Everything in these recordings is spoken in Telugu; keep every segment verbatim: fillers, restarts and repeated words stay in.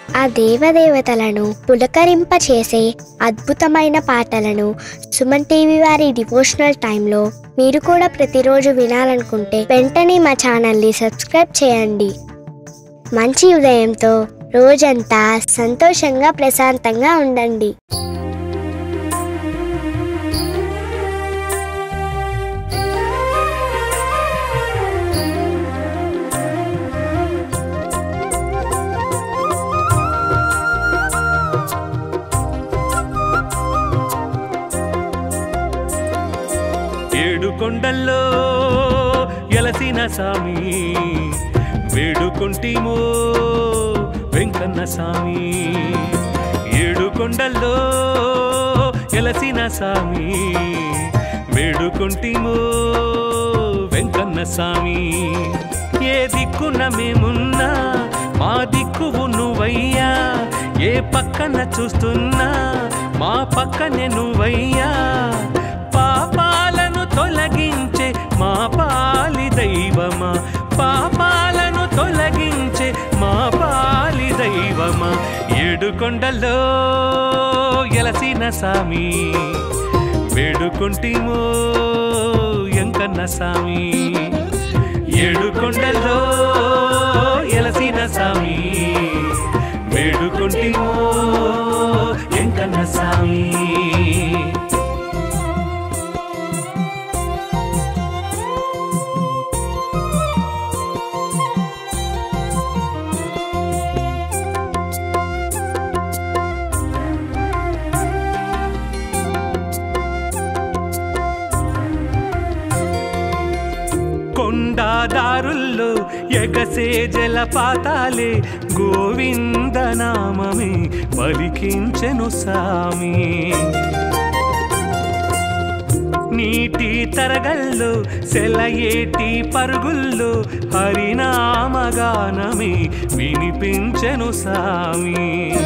ఆ దేవదేవతలను పులకరింపచేసే అద్భుతమైన పాటలను సుమన్ టీవీ వారి డివోషనల్ టైంలో మీరు కూడా ప్రతిరోజు వినాలనుకుంటే వెంటనే మా ఛానల్ని సబ్స్క్రైబ్ చేయండి. మంచి ఉదయంతో రోజంతా సంతోషంగా ప్రశాంతంగా ఉండండి. ఏడు కొండల్లో ఎలసిన సామి వేడుకొంటిమో వెంకన్న సామి. ఏడు కొండల్లో ఎలసిన సామి వేడుకొంటిమో వెంకన్న సామి. ఏ దిక్కున మేమున్నా మా దిక్కువు నువ్వయ్యా, ఏ పక్కన చూస్తున్నా మా పక్కనే నువ్వయ్యా. పాపాలను తొలగించే మా పాలి దైవమా, పాపాలను తొలగించే మా పాలి దైవమా. ఏడు కొండల్లో ఎలసిన సామి వేడుకొంటిమో వెంకన్న సామి. ఏడు కొండల్లో ఎలసిన సామి వేడుకొంటిమో వెంకన్న సామి. కొండాదారుల్లో ఎగసే జలపాతాలే గోవిందనామమే పలికించెను సామి. నీటి తరగల్లో సెలయేటి పరుగుల్లో హరినామగానమే వినిపించెను సామి.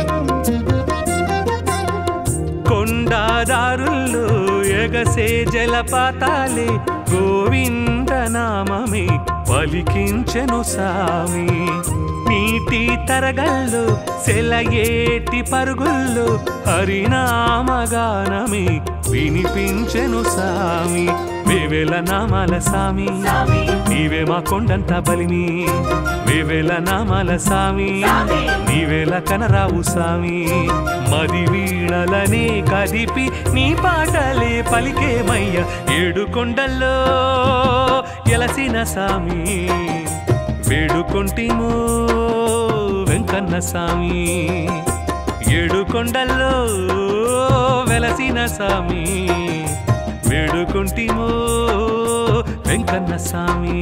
కొండాదారుల్లో ఎగసే జలపాతాలే గోవిందనామమే పలికించెను సామి. నీటి తరగల్లో సెలయేటి పరుగుల్లో హరినామగానమే వినిపించెను సామి. వేవేల నామాల సామి నీవే మా కొండంత బలిమి, వేవేల నామాల సామి నీవేల కనరావు సామి. మది వీణలనే కదిపి నీ పాటలే పలికేమయ్య. ఏడు కొండల్లో ఎలసిన సామి వేడుకొంటిమో వెంకన్న సామి. ఏడు కొండల్లో వెలసిన సామి వేడుకొంటిమో వెంకన్న సామి.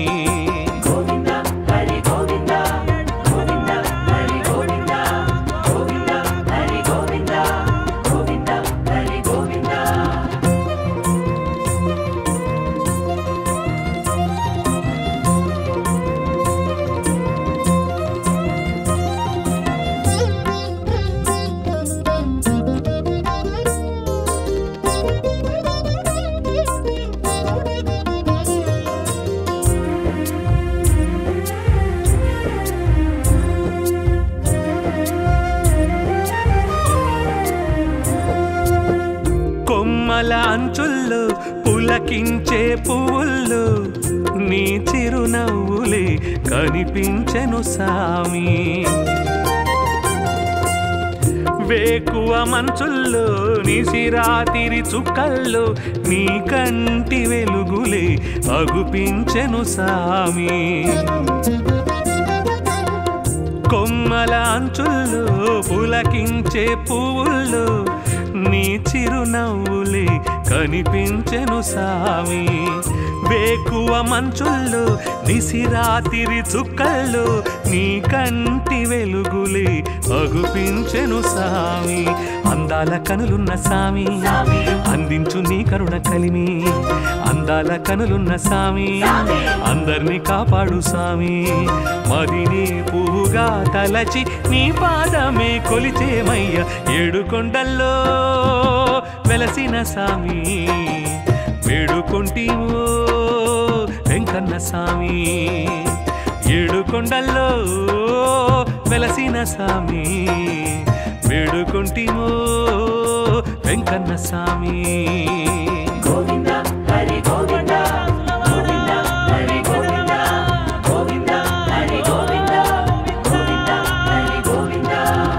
కొమ్మల అంచుల్లో పులకించే పువ్వుల్లో నీ చిరునవ్వులే కనిపించెను సామి. వేకువ మంచుల్లో నిసిరాతిరి చుక్కల్లో నీ కంటి వెలుగులే అగుపించెను సామి. కొమ్మల అంచుల్లో పులకించే పువ్వుల్లో నీ చిరునవ్వులే కనిపించెను సామి. వేకువ మంచుల్లో నిసిరాతిరి చుక్కల్లో నీ కంటి వెలుగులే అగుపించెను సామి. అందాల కనులున్న సామి అందించు నీ కరుణ కలిమి, అందాల కనులున్న సామి అందర్నీ కాపాడు సామి. మదిని పువ్వుగా తలచి నీ పాదమే కొలిచేమయ్య. ఏడు కొండల్లో వెలసిన సామి వేడుకొంటిమో వెంకన్న సామి. ఏడు కొండల్లో వెలసిన సామి వేడుకుంటిమో వెంకన్న సామి గోవింద హరి గోవింద గోవింద హరి గోవింద గోవింద హరి గోవింద గోవింద హరి గోవింద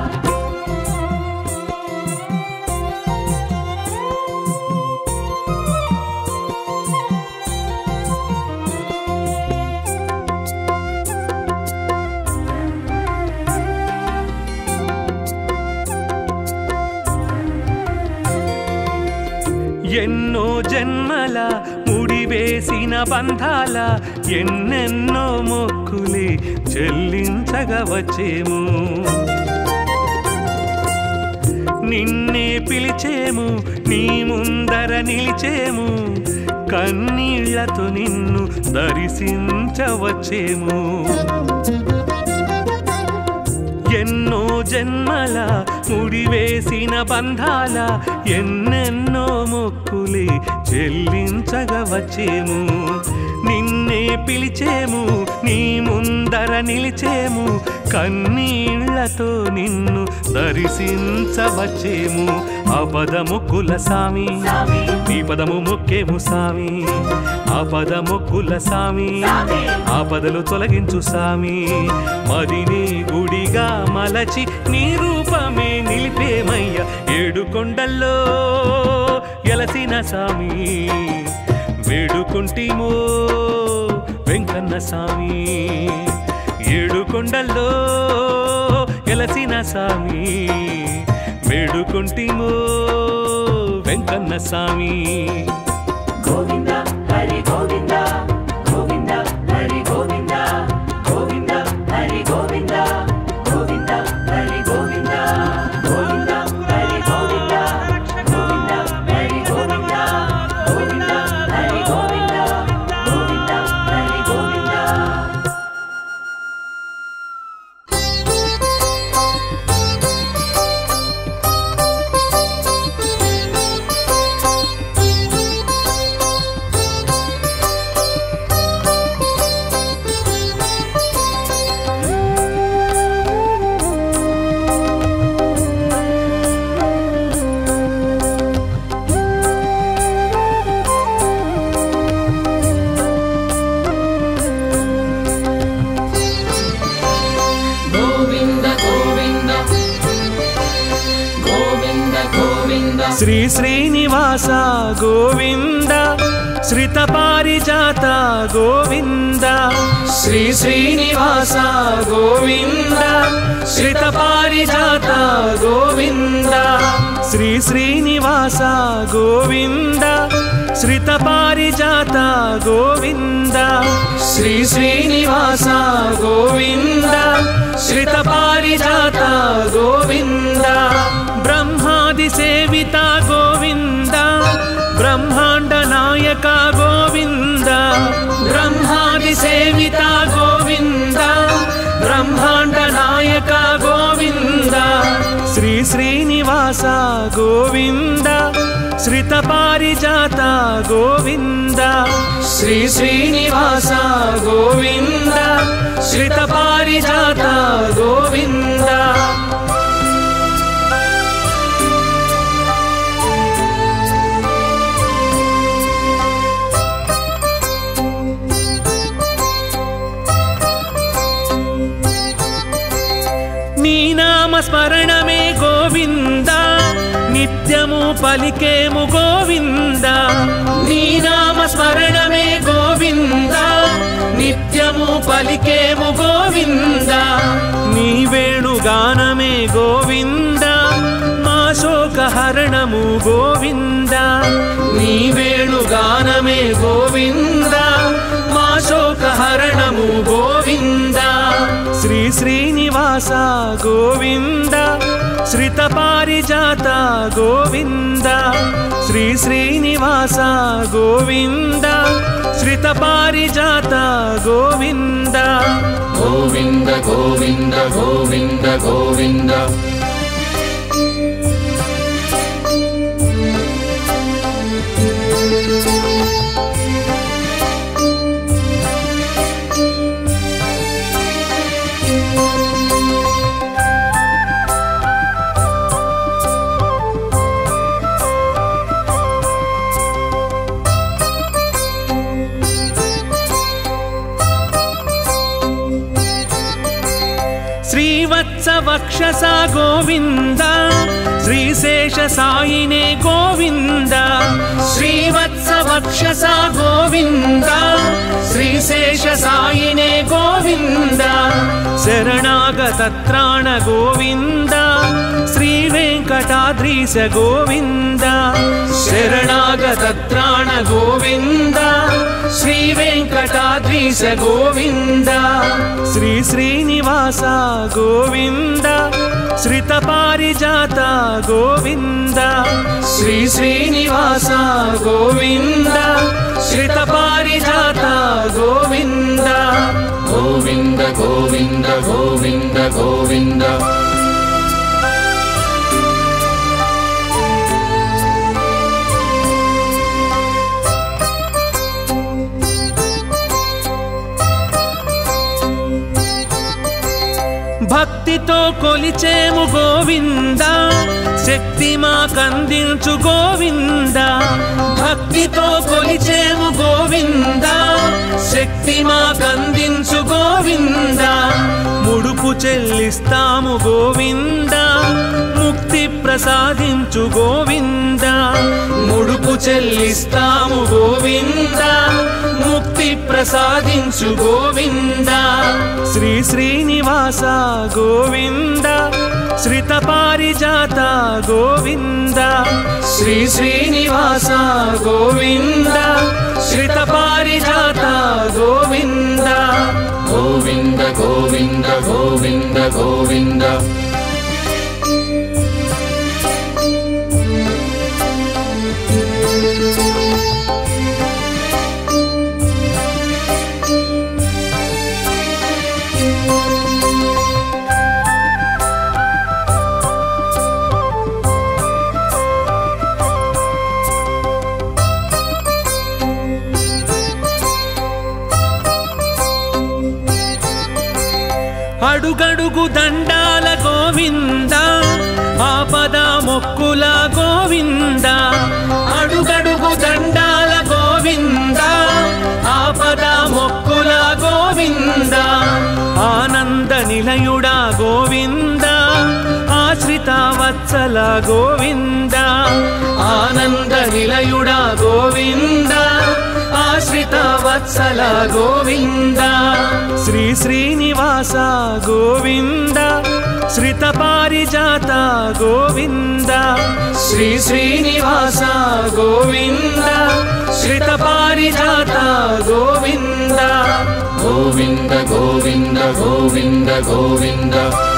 ఎన్నో జన్మల ముడివేసిన బంధాల ఎన్నెన్నో మొక్కులే చెల్లించగా వచ్చేము నిన్నే పిలిచేము నీ ముందర నిలిచేము కన్నీళ్లతో నిన్ను దర్శించవచ్చేము ఎన్నో జన్మల ముడివేసిన బంధాల ఎన్నెన్నో మొక్కులే చెల్లించగా వచ్చేము నిన్నే పిలిచేము నీ ముందర నిలిచేము కన్నీళ్లతో నిన్ను దర్శించవచ్చేము ఆపదము కుల సామి నీ పదము మొక్కేము సామి ఆపదము కుల సామి ఆపదలు తొలగించు సామి మదిని గుడిగా మలచి నీ రూపమే నిలిపేమయ్య ఏడు కొండల్లో ఎలసిన సామి వేడుకుంటిమో వెంకన్న సామి ఏడు కొండల్లో ఎలసిన సామి వేడుకుంటిమో వెంకన్న సామి గోవింద హరి గోవింద గోవింద హరి గోవింద గోవింద హరి గోవింద గోవింద హరి గోవింద గోవింద హరి గోవింద గోవింద హరి గోవింద గోవింద హరి గోవింద గోవింద హరి గోవింద శ్రీ శ్రీనివాస గోవింద శ్రిత పారిజాత గోవింద శ్రీ శ్రీనివాస గోవింద శ్రిత పారిజాత గోవింద శ్రీ శ్రీనివాస గోవింద శ్రిత పారిజాత గోవింద శ్రీ శ్రీనివాస గోవింద శ్రిత పారిజాత గోవింద బ్రహ్మాది సేవిత గోవింద బ్రహ్మాండ నాయక గోవింద బ్రహ్మాది సేవిత గోవింద బ్రహ్మాండ నాయక గోవింద శ్రీ శ్రీనివాస గోవింద శ్రిత పారిజాత గోవింద శ్రీ శ్రీనివాస గోవింద శ్రిత పారిజాత గోవింద నీ నామ స్మరణమే గోవింద నిత్యము పలికేము గోవింద నీ నామ స్మరణమే గోవింద నిత్యము పలికేము గోవింద నీ వేణుగానమే గోవింద మా శోకహరణము గోవింద నీ వేణుగానమే గోవింద మా శోకహరణము గోవింద శ్రీ శ్రీనివాస గోవింద శ్రిత పారిజాత గోవింద శ్రీ శ్రీనివాస గోవింద శ్రిత పారిజాత గోవింద గోవింద గోవింద గోవింద గోవింద శ్రీవత్స వక్షస గోవింద శ్రీశేష సాయినే గోవింద శ్రీవత్స వక్షస గోవింద శ్రీశేష సాయినే గోవింద శరణాగత త్రాణ గోవింద శ్రీ వెంకటాద్రీశ గోవింద శరణాగత త్రాణ గోవింద శ్రీ వెంకటాద్రీశ గోవింద శ్రీ శ్రీనివాస గోవింద శ్రిత పారిజాత గోవింద శ్రీ శ్రీనివాస గోవింద శ్రిత పారిజాత గోవింద గోవింద గోవింద గోవింద గోవింద భక్తితో కొలిచేము గోవింద శక్తి మాకందించు గోవింద భక్తితో కొలిచేము గోవింద శక్తి మాకందించు గోవింద ముడుపు చెల్లిస్తాము గోవింద ముక్తి ప్రసాదించు గోవింద ముడుపు చెల్లిస్తాము గోవింద ముక్తి ప్రసాదించు గోవింద శ్రీ శ్రీనివాస గోవింద శ్రిత పారిజాత గోవింద శ్రీ శ్రీనివాస గోవింద శ్రిత పారిజాత గోవింద గోవింద గోవింద గోవింద గోవింద అడుగడుగు దండాల గోవింద ఆపద మొక్కుల గోవింద అడుగడుగు దండాల గోవింద ఆపద మొక్కుల గోవింద ఆనంద నిలయుడా గోవింద ఆశ్రిత వత్సల గోవింద ఆనంద నిలయుడా గోవింద ఆశ్రిత వత్సల గోవింద శ్రీ శ్రీనివాస గోవింద శ్రిత పారిజాత గోవింద శ్రీ శ్రీనివాస గోవింద శ్రిత పారిజాత గోవింద గోవింద గోవింద గోవింద గోవింద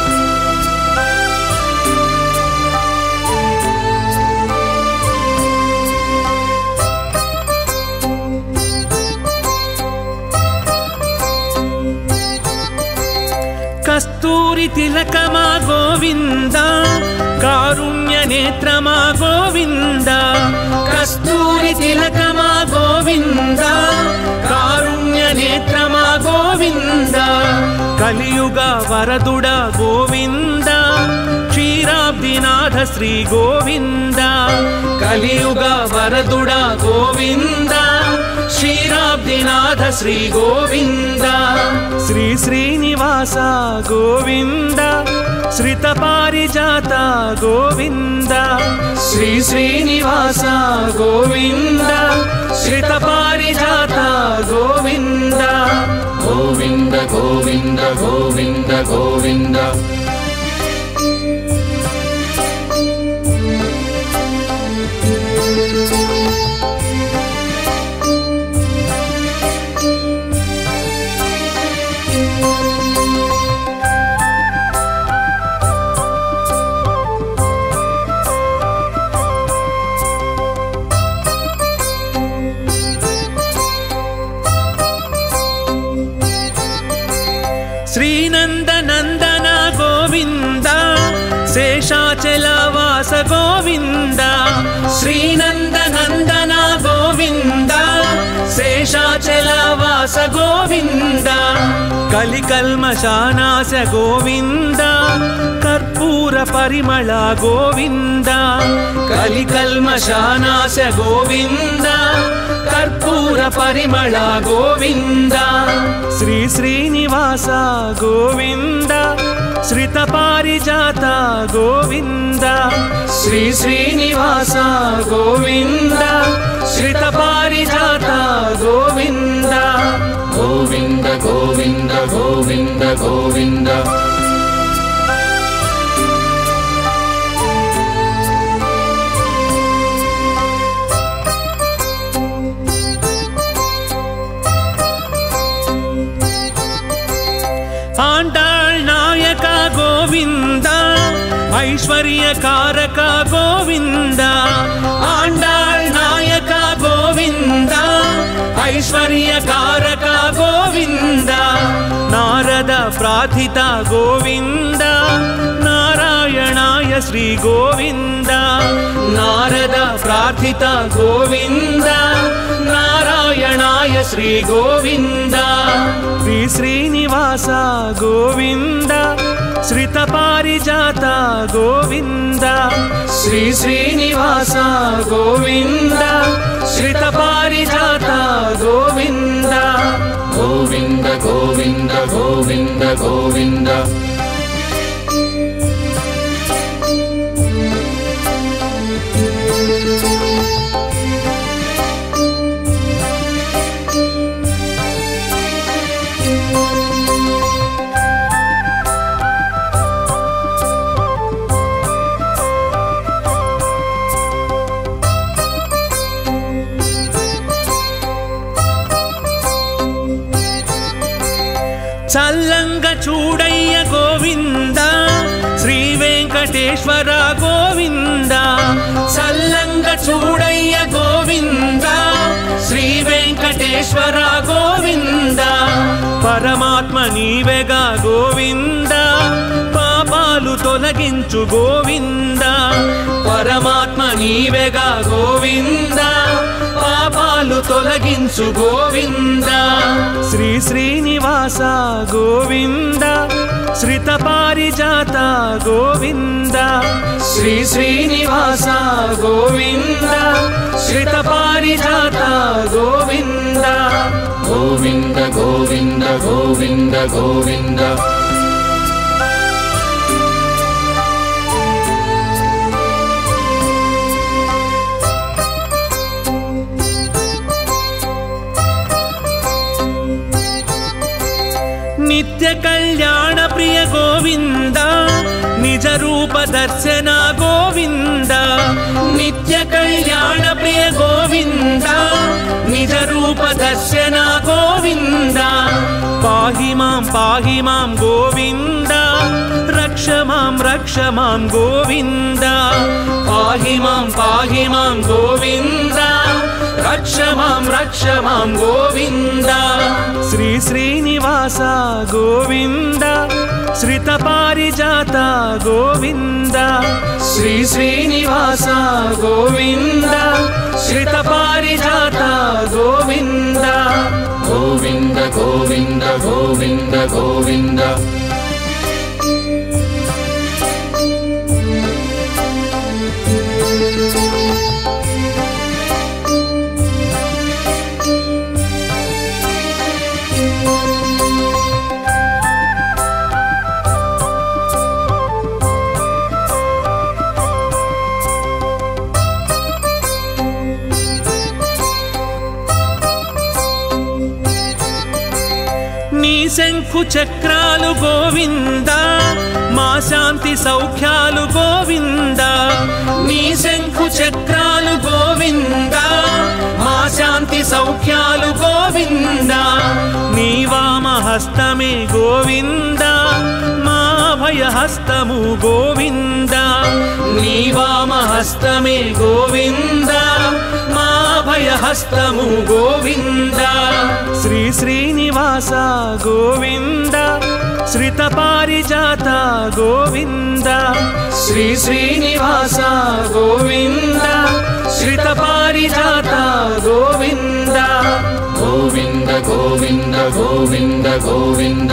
కస్తూరి తిలకమా గోవింద కారుణ్య నేత్రమా గోవింద కస్తూరి తిలకమా గోవింద కారుణ్య నేత్రమా గోవింద కలియుగ వరదుడ గోవింద క్షీరాబ్దినాథ శ్రీ గోవింద కలియుగ వరదుడ గోవింద క్షీరాబ్దినాథ శ్రీ గోవింద శ్రీ శ్రీనివాస గోవింద శ్రిత పారిజాత గోవింద శ్రీ శ్రీనివాస గోవింద శ్రిత పారిజాత గోవింద గోవింద గోవింద గోవింద గోవింద శ్రీనందనందన గోవింద శేషాచలవాస గోవింద శ్రీనందనందన గోవింద శేషాచలవాస గోవింద కలికల్మషానాశ గోవింద కర్పూర పరిమళ గోవింద కలికల్మషానాశ గోవింద కర్పూర పరిమళ గోవింద శ్రీ శ్రీనివాస గోవింద శ్రిత పారిజాత గోవింద శ్రీ శ్రీనివాస గోవింద శ్రిత పారిజాత గోవింద గోవింద గోవింద గోవింద గోవింద ఆండాళ్ నాయక గోవింద ఐశ్వర్యకారక గోవింద ఆండాళ్ నాయక గోవింద ఐశ్వర్యకారక గోవింద నారద ప్రార్థిత గోవింద నారాయణాయ శ్రీ గోవింద నారద ప్రార్థిత గోవింద నారాయణాయ శ్రీ గోవింద శ్రీ శ్రీనివాస గోవింద శ్రిత పారిజాత గోవింద శ్రీ శ్రీనివాస గోవింద శ్రిత పారిజాత గోవింద గోవింద గోవింద గోవింద గోవింద చల్లంగ చూడయ్య గోవింద శ్రీ వెంకటేశ్వర గోవింద చల్లంగ చూడయ్య గోవింద శ్రీ వెంకటేశ్వర గోవింద పరమాత్మ నీవెగా గోవింద పాపాలు తొలగించు గోవింద పరమాత్మ నీవెగా గోవింద పాపాలు తొలగించు గోవింద శ్రీ శ్రీనివాస గోవింద శ్రిత పారిజాత గోవింద శ్రీ శ్రీనివాస గోవింద శ్రిత పారిజాత గోవింద గోవింద గోవింద గోవింద గోవింద నిత్య కళ్యాణ ప్రియ గోవింద నిజ రూప దర్శన గోవింద నిత్య కళ్యాణ ప్రియ గోవింద నిజ రూప దర్శన గోవింద పాహి మాం పాహి మాం గోవింద రక్ష మాం రక్ష మాం గోవింద పాహి మాం పాహి మాం గోవింద రక్ష మాం రక్ష మాం గోవింద శ్రీ శ్రీనివాస గోవింద శ్రిత పారిజాత గోవింద శ్రీ శ్రీనివాస గోవింద శ్రిత పారిజాత గోవింద గోవింద గోవింద గోవింద గోవింద శంఖు చక్రాలు గోవింద మా శాంతి సౌఖ్యాలు గోవింద నీ శంఖు చక్రాలు గోవింద మా శాంతి సౌఖ్యాలు గోవింద నీ వామ హస్తమే గోవింద మా అభయ హస్తము గోవింద నీ వామ హస్తమే గోవింద మా అభయ హస్తము గోవింద శ్రీ శ్రీనివాస గోవింద శ్రిత పారిజాత గోవింద శ్రీ శ్రీనివాస గోవింద శ్రిత పారిజాత గోవింద గోవింద గోవింద గోవింద గోవింద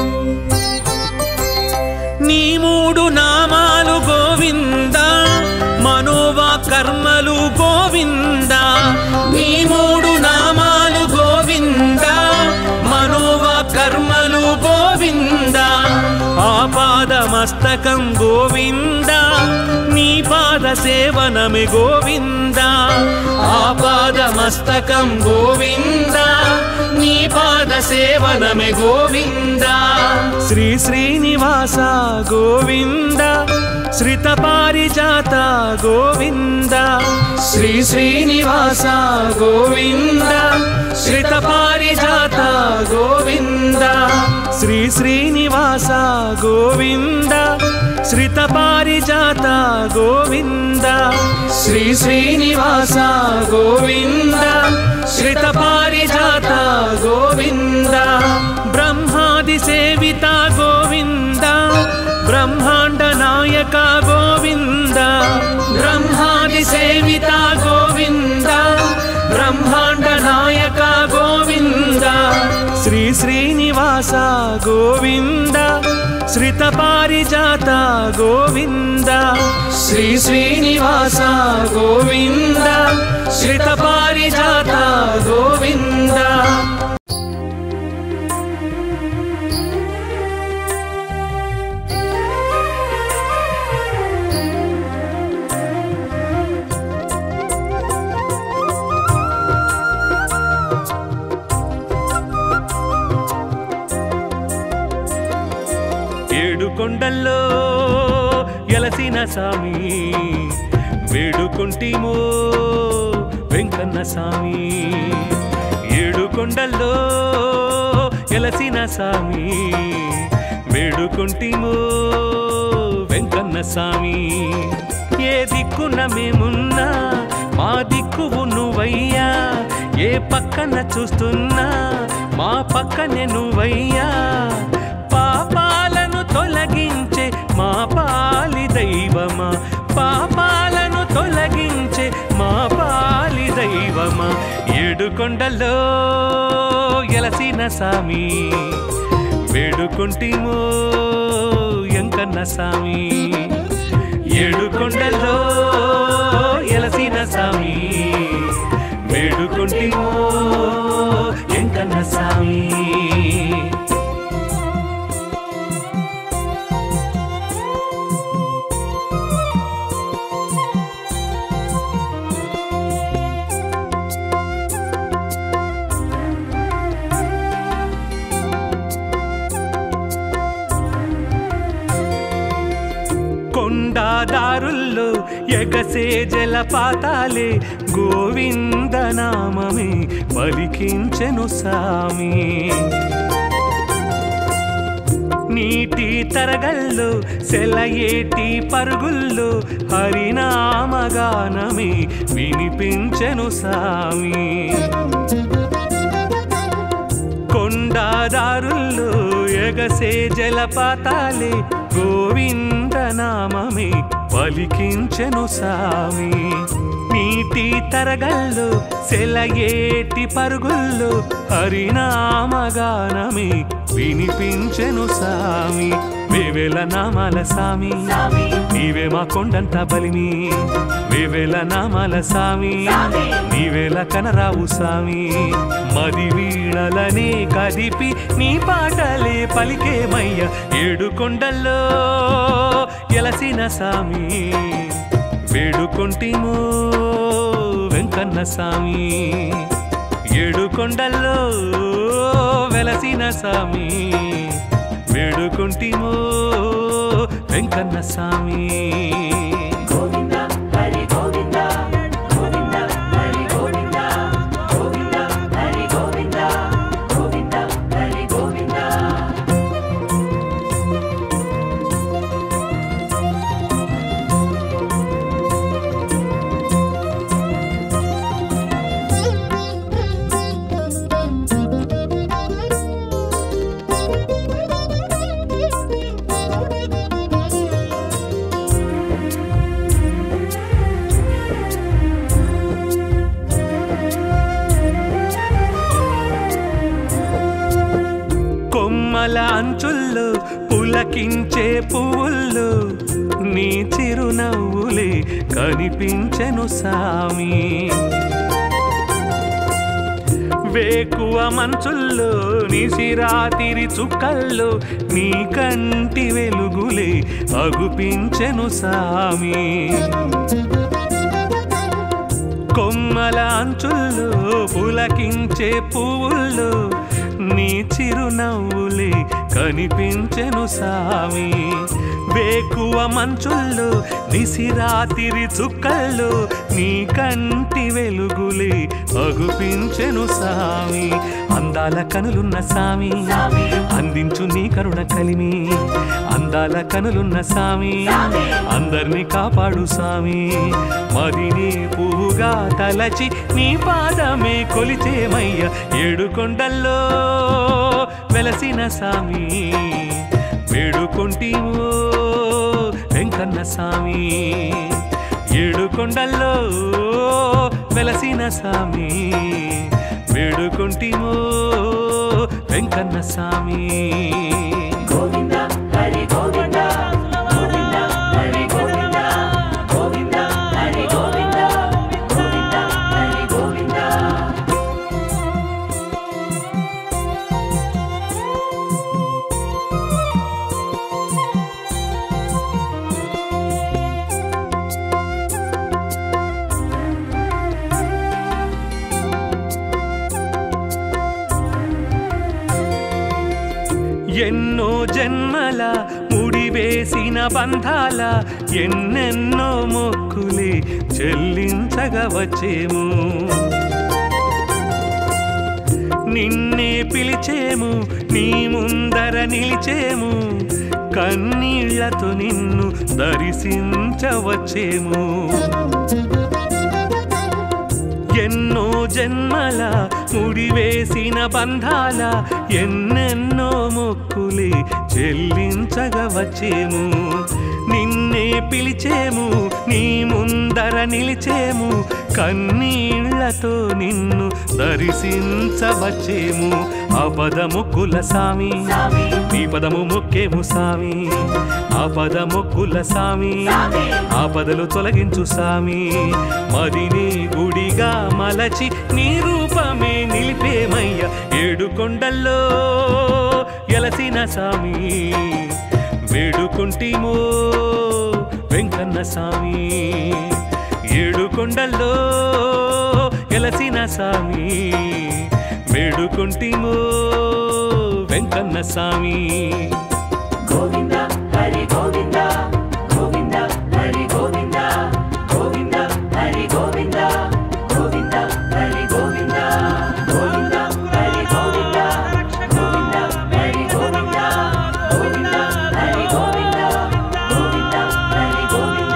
నీ మూడు నామాలు గోవింద మస్తకం గోవింద నీ పాద సేవనమే గోవింద ఆపాద మస్తకం గోవింద నీ పాద సేవనమే గోవింద శ్రీ శ్రీనివాస గోవింద శ్రిత పారిజాత గోవింద శ్రీ శ్రీనివాస గోవింద శ్రిత పారిజాత గోవింద శ్రీ శ్రీనివాస గోవింద శ్రిత పారిజాత గోవింద శ్రీ శ్రీనివాస గోవింద శ్రిత పారిజాత గోవింద బ్రహ్మాది సేవిత గోవింద బ్రహ్మాండ నాయక గోవింద బ్రహ్మాది సేవిత గోవింద బ్రహ్మాండ నాయక గోవింద శ్రీ శ్రీనివాస గోవింద శ్రిత పారిజాత గోవింద శ్రీ శ్రీనివాస గోవింద శ్రిత పారిజాత గోవింద కొండల్లో ఎలసిన సామి వేడుకుంటిమో వెంకన్న సామి ఏడు కొండల్లో ఎలసిన సామి వేడుకుంటిమో వెంకన్న సామి ఏ దిక్కున మేమున్నా మా దిక్కువు నువ్వయ్యా ఏ పక్కన చూస్తున్నా మా పక్కనే నువ్వయ్యా పాపాలను తొలగించే మా పాలి దైవమా పాపాలను తొలగించే మా పాలి దైవమా ఏడు కొండల్లో ఎలసిన సామి వేడుకుంటిమో ఎంకన్న సామి ఏడు కొండల్లో ఎలసిన సామి వేడుకుంటిమో ఎంకన్న సామి కొండాదారుల్లో ఎగసే జలపాతాలే గోవింద నామమే పలికించెను సామి నీటి తరగల్లో సెలయేటి పరుగుల్లో హరినామగానమే వినిపించెను సామి కొండాదారుల్లో ఎగసే జలపాతాలే గోవింద నామమే పలికించెను సామి నీటి తరగల్లో సెలయేటి పరుగుల్లో హరినామగానమే వినిపించెను సామి వేవేల నామాల సామి నీవే మా కొండంత బలిమి వేవేల నామాల సామి నీవేల కనరావు సామి మది వీణలనే కదిపి నీ పాటలే పలికేమయ్య ఏడు కొండల్లో ఎలసిన సామి వేడుకొంటిమో వెంకన్న సామి ఏడు కొండల్లో వెలసిన సామి వేడుకొంటిమో వెంకన్న సామి గోవింద హరి గోవింద గోవింద హరి గోవింద గోవింద హరి గోవింద గోవింద హరి గోవింద కొమ్మల అంచుల్లో పులకించే పువ్వుల్లో నీ చిరునవ్వులే కనిపించెను సామి వేకువ మంచుల్లో నిసిరాతిరి చుక్కల్లో నీ కంటి వెలుగులే అగుపించెను సామి కొమ్మల అంచుల్లో పులకించే పువ్వుల్లో నీ చిరునవ్వులే కనిపించెను సామి వేకువ మంచుల్లో నిసిరాతిరి చుక్కల్లో నీ కంటి వెలుగులే అగుపించెను సామి అందాల కనులున్న సామి అందించు నీ కరుణ కలిమి అందాల కనులున్న సామి అందర్నీ కాపాడు సామి మదిని పువ్వుగా తలచి నీ పాదమే కొలిచేమయ్య ఏడు కొండల్లో వెలసిన సామి వేడుకొంటివో వెంకన్న సామి ఏడు కొండల్లో వెలసిన సామి వేడుకొంటివో వెంకన్న సామి గోవింద హరి గోవింద గోవింద హరి గోవింద గోవింద హరి గోవింద గోవింద హరి గోవింద ఎన్నో జన్మల ముడివేసిన బంధాల ఎన్నెన్నో మొక్కులే చెల్లించగా వచ్చేము నిన్నే పిలిచేము నీ ముందర నిలిచేము కన్నీళ్లతో నిన్ను దర్శించవచ్చేము ఎన్నో జన్మల ముడివేసిన బంధాల ఎన్నెన్నో మొక్కులే చెల్లించగా వచ్చేము నిన్నే పిలిచేము నీ ముందర నిలిచేము కన్నీళ్లతో నిన్ను దర్శించవచ్చేము ఆపద మొక్కుల సామి నీ పదము మొక్కేము సామి ఆపద మొక్కుల సామి ఆపదలు తొలగించు సామి మదిని గుడిగా మలచి నీ రూపమే నిలిపేమయ్య ఏడు కొండల్లో ఎలసిన సామి వేడుకొంటిమో వెంకన్న సామి ఏడు కొండల్లో ఎలసిన సామి వేడుకొంటిమో వెంకన్న సామి గోవింద హరి గోవింద గోవింద హరి గోవింద గోవింద హరి గోవింద గోవింద హరి గోవింద గోవింద హరి గోవింద గోవింద హరి గోవింద గోవింద హరి గోవింద గోవింద హరి గోవింద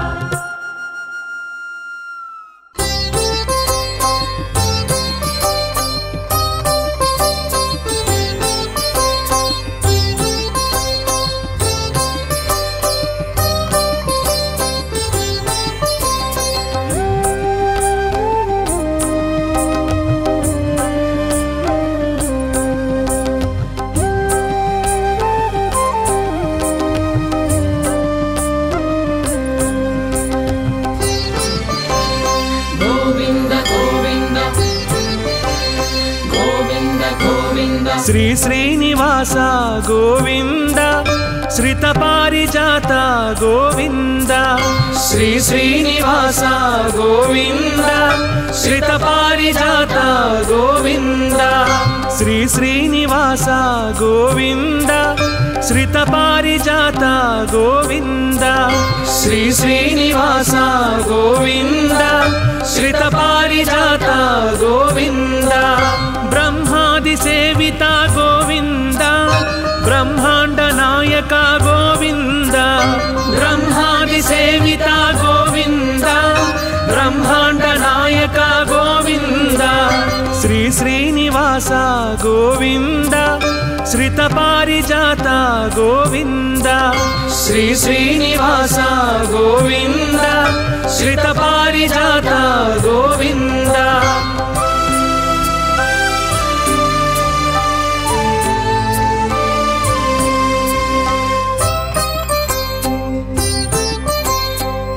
శ్రీ శ్రీనివాస గోవింద శ్రిత పారిజాత గోవింద శ్రీ శ్రీనివాస గోవింద శ్రిత పారిజాత గోవింద శ్రీ శ్రీనివాస గోవింద శ్రిత పారిజాత గోవింద శ్రీ శ్రీనివాస గోవింద శ్రిత పారిజాత గోవింద బ్రహ్మాది సేవిత గోవింద బ్రహ్మాండ నాయక గోవింద బ్రహ్మాది సేవిత గోవింద బ్రహ్మాండ నాయక గోవింద శ్రీ శ్రీనివాస గోవింద శ్రిత పారిజాత గోవింద శ్రీ శ్రీనివాస గోవింద శ్రిత పారిజాత గోవింద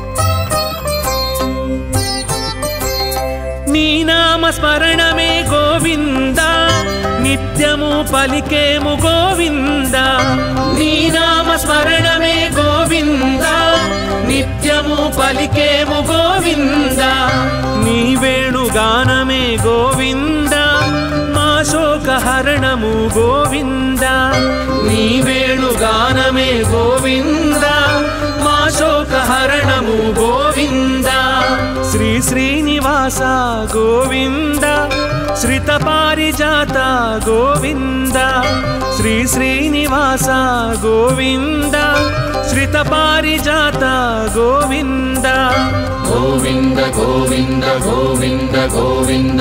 నీ నామ స్మరణమే గో గోవింద నిత్యము పలికేము గోవింద నీ నామ స్మరణమే గోవింద నిత్యము పలికేము గోవింద నీ వేణుగానమే గోవింద మా శోకహరణము గోవింద నీ వేణుగానమే గోవింద మా శోకహరణము గోవింద శ్రీ శ్రీనివాస గోవింద శ్రిత పారిజాత గోవింద శ్రీ శ్రీనివాస గోవింద శ్రిత పారిజాత గోవింద గోవింద గోవింద గోవింద గోవింద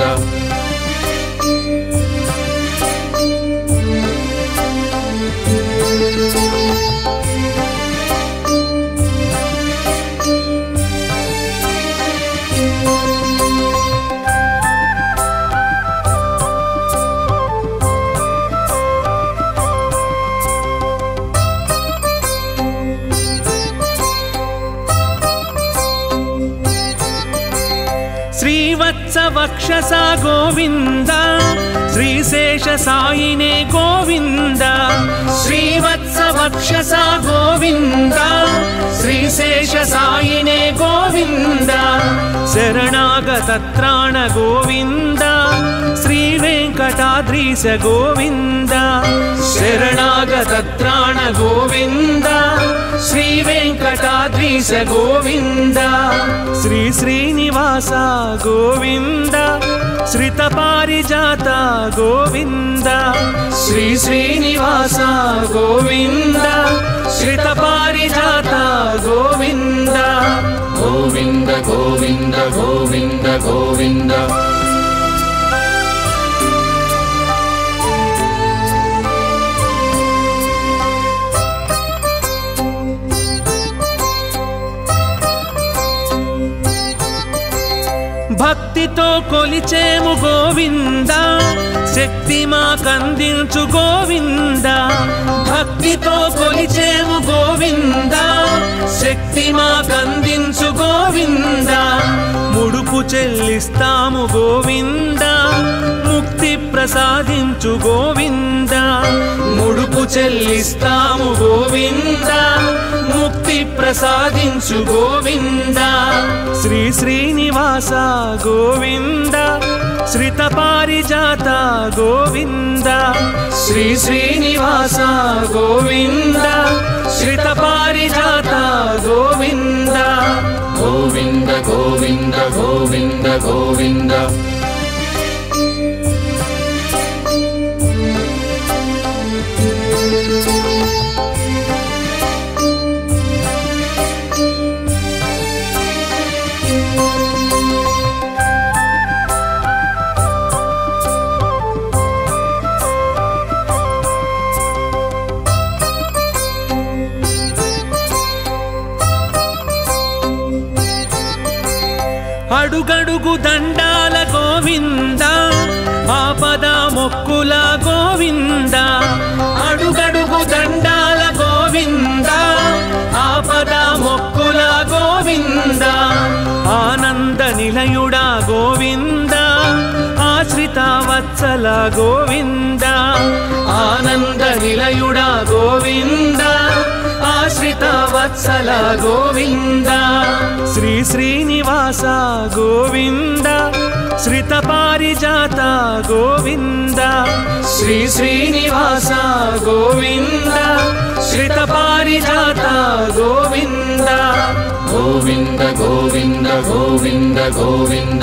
వక్షస గోవింద శ్రీశేష సాయినే గోవింద శ్రీవత్స వక్షస గోవింద శ్రీశేష సాయినే గోవింద శరణాగత త్రాణ గోవింద శ్రీ వెంకటాద్రీశ గోవింద శరణాగత త్రాణ గోవింద శ్రీ వెంకటాద్రీశ గోవింద శ్రీ శ్రీనివాస గోవింద శ్రిత పారిజాత గోవింద శ్రీ శ్రీనివాస గోవింద శ్రిత పారిజాత గోవింద గోవింద గోవింద గోవింద గోవింద భక్తితో కొలిచేము గోవింద శక్తి మాకందించు గోవింద భక్తితో కొలిచేము గోవింద శక్తి మాకందించు గోవింద ముడుపు చెల్లిస్తాము గోవింద ముక్తి ప్రసాదించు గోవింద ముడుపు చెల్లిస్తాము గోవింద ముక్తి ప్రసాదించు గోవింద శ్రీ శ్రీనివాస గోవింద శ్రిత పారిజాత గోవింద శ్రీ శ్రీనివాస గోవింద శ్రిత పారిజాత గోవింద గోవింద గోవింద గోవింద గోవింద అడుగడుగు దండాల గోవింద ఆపద మొక్కుల గోవింద అడుగడుగు దండాల గోవింద ఆపద మొక్కుల గోవింద ఆనంద నిలయుడా గోవింద ఆశ్రిత వత్సల గోవింద ఆనంద నిలయుడా గోవింద ఆశ్రిత వత్సల గోవింద శ్రీ శ్రీనివాస గోవింద శ్రిత పారిజాత గోవింద శ్రీ శ్రీనివాస గోవింద శ్రిత పారిజాత గోవింద గోవింద గోవింద గోవింద గోవింద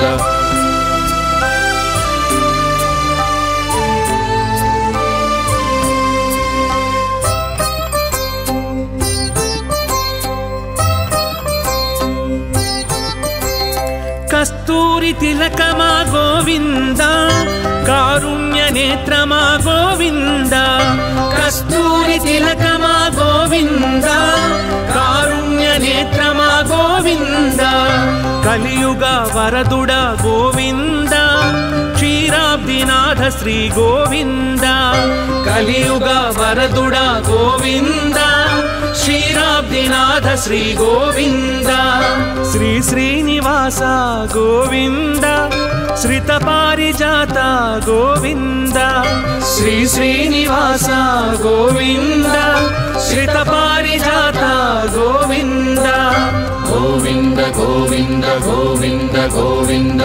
కస్తూరి తిలకమా గోవింద కారుణ్య నేత్రమా గోవింద కస్తూరి తిలకమా గోవింద కారుణ్య నేత్రమా గోవింద కలియుగ వరదుడ గోవింద క్షీరాబ్దినాథ శ్రీ గోవింద కలియుగ వరదుడ గోవింద క్షీరాబ్దినాథ శ్రీ గోవింద శ్రీ శ్రీనివాస గోవింద శ్రిత పారిజాత గోవింద శ్రీ శ్రీనివాస గోవింద శ్రిత పారిజాత గోవింద గోవింద గోవింద గోవింద గోవింద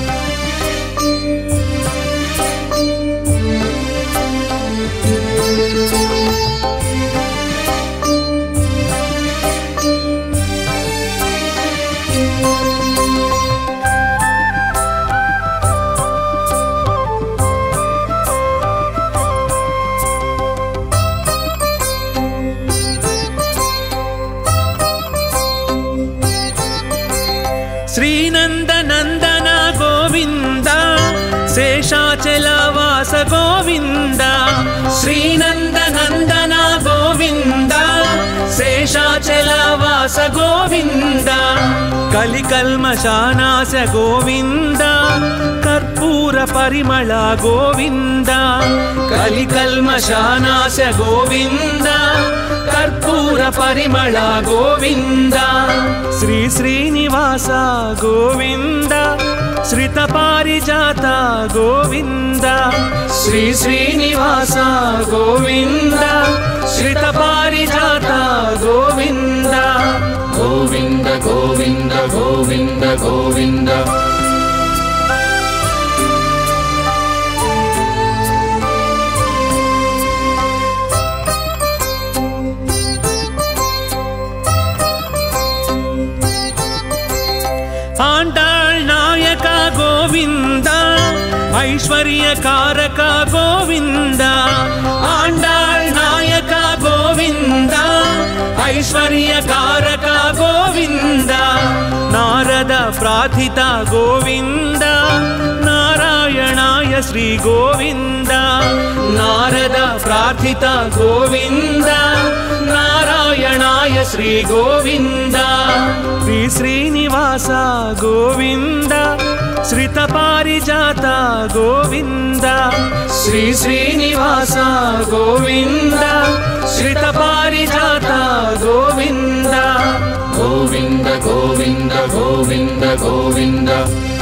శ్రీనందనందన గోవింద శేషాచలవాస గోవింద శ్రీనందనందన గోవింద శేషాచలవాస గోవింద కలికల్మషానాశ గోవింద కర్పూర పరిమళ గోవింద కలికల్మషానాశ గోవింద కర్పూర పరిమళ గోవింద శ్రీ శ్రీనివాస గోవింద శ్రిత పారిజాత గోవింద శ్రీ శ్రీనివాస గోవింద శ్రిత పారిజాత గోవింద గోవింద గోవింద గోవింద గోవింద ఆండాళ్ నాయక గోవింద ఐశ్వర్యకారక గోవింద ఆండాళ్ నాయక గోవింద ఐశ్వర్యకారక గోవింద నారద ప్రార్థిత గోవింద నారాయణాయ శ్రీ గోవింద నారద ప్రార్థిత గోవింద నారాయణాయ శ్రీ గోవింద శ్రీ శ్రీనివాస గోవింద శ్రిత పారిజాత గోవింద శ్రీ శ్రీనివాస గోవింద శ్రిత పారిజాత గోవింద గోవింద గోవింద గోవింద గోవింద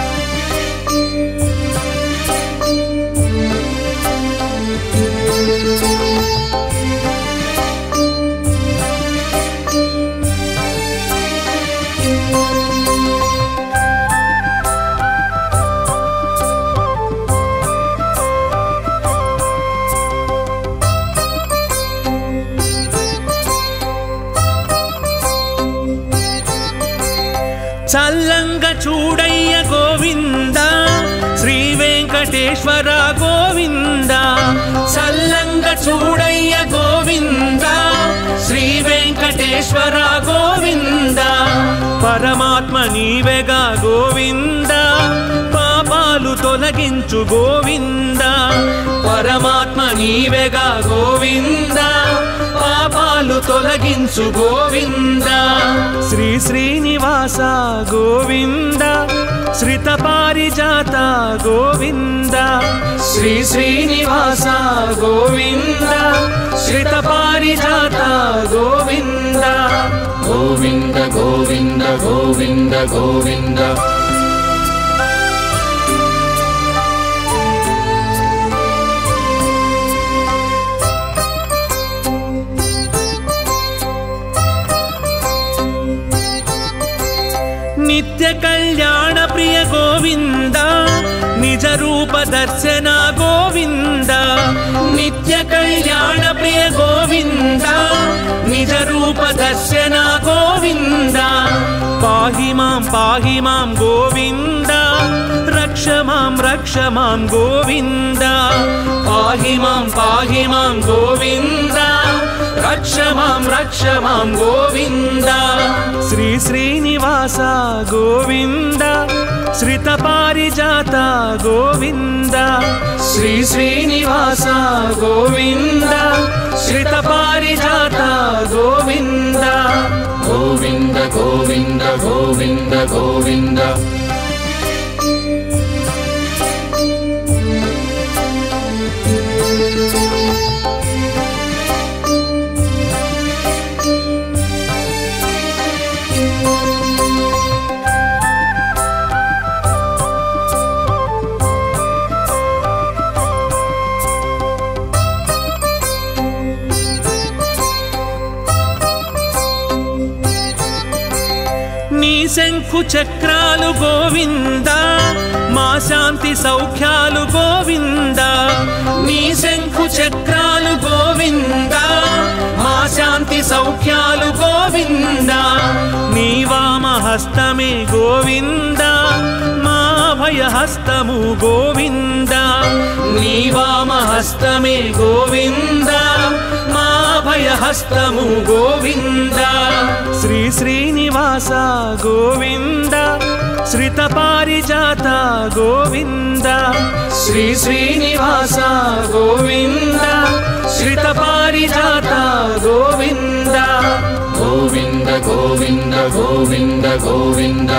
చల్లంగ చూడయ్య గోవింద శ్రీ వెంకటేశ్వర గోవింద చల్లంగ చూడయ్య గోవింద శ్రీ వెంకటేశ్వర గోవింద పరమాత్మ నీవెగా గోవింద పాపాలు తొలగించు గోవింద పరమాత్మ నీవెగా గోవింద పాపాలు తొలగించు గోవింద శ్రీ శ్రీనివాస గోవింద శ్రిత పారిజాత గోవింద శ్రీ శ్రీనివాస గోవింద శ్రిత పారిజాత గోవింద గోవింద గోవింద గోవింద గోవింద నిత్య కళ్యాణ ప్రియ గోవింద నిజ రూప దర్శన గోవింద నిత్య కళ్యాణ ప్రియ గోవింద నిజ రూప దర్శన గోవింద పాహి మాం పాహి మాం గోవింద రక్ష మాం రక్ష మాం గోవింద పాహి మాం పాహి మాం గోవింద రక్ష మాం రక్ష మాం గోవింద శ్రీ శ్రీనివాస గోవింద శ్రిత పారిజాత గోవింద శ్రీ శ్రీనివాస గోవింద శ్రిత పారిజాత గోవింద గోవింద గోవింద గోవింద గోవింద శంకు చక్రాలు గోవింద మా శాంతి సౌఖ్యాలు గోవింద నీ శంకు చక్రాలు గోవింద మా శాంతి సౌఖ్యాలు గోవింద నీ వామ హస్తమే గోవింద మా భయహస్తము గోవింద నీ వామ హస్తమే గోవింద మా భయహస్తము గోవింద శ్రీ శ్రీనివాస గోవింద శ్రిత పారిజాత గోవింద శ్రీ శ్రీనివాస గోవింద శ్రిత పారిజాత గోవింద గోవింద గోవింద గోవింద గోవింద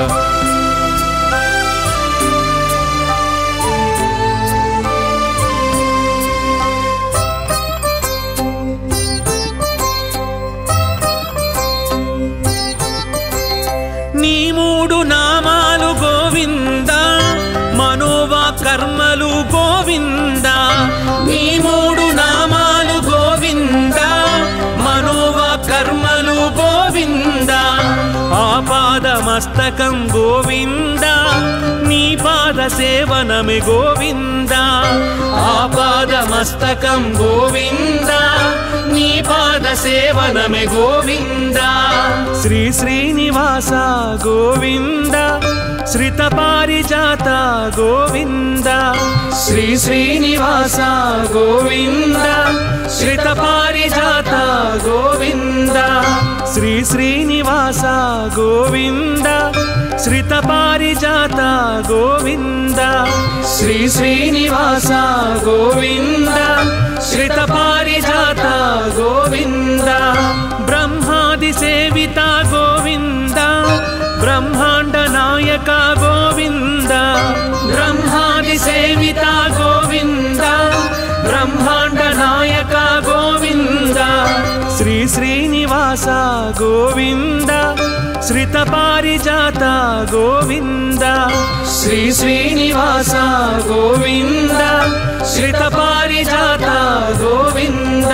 నీ మూడు నామాలు గోవింద మనోవా కర్మలు గోవింద నీ మూడు నామాలు గోవింద మనోవా కర్మలు గోవింద ఆపాద మస్తకం గోవింద నీ పాద సేవనమే గోవింద ఆపాద మస్తకం గోవింద నీ పాద సేవనమే గోవింద శ్రీ శ్రీనివాస గోవింద శ్రిత పారిజాత గోవింద శ్రీ శ్రీనివాస గోవింద శ్రిత పారిజాత గోవింద శ్రీ శ్రీనివాస గోవింద శ్రిత పారిజాత గోవింద శ్రీ శ్రీనివాస గోవింద శ్రిత పారిజాత గోవింద బ్రహ్మాది సేవిత గోవింద బ్రహ్మాండ నాయక గోవింద బ్రహ్మాది సేవిత గోవింద బ్రహ్మాండ నాయక గోవింద శ్రీ శ్రీనివాస గోవింద శ్రిత పారిజాత గోవింద శ్రీ శ్రీనివాస గోవింద శ్రిత పారిజాత గోవింద